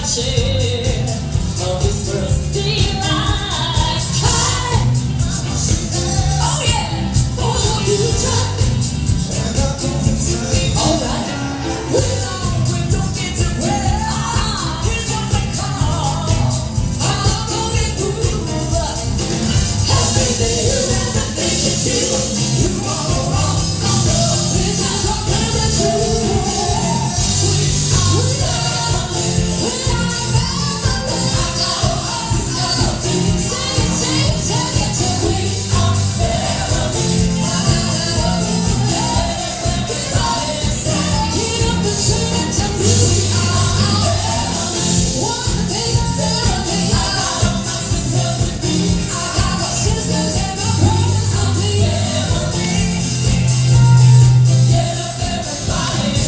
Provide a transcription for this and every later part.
share of this world's delight. Hey! Oh yeah! For you alright. We don't get to play. Here's what they call I'm gonna prove. Happy day, everything you do. You are wrong. This is what we're true.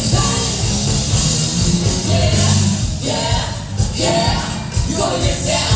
Yeah, yeah, you're gonna get down.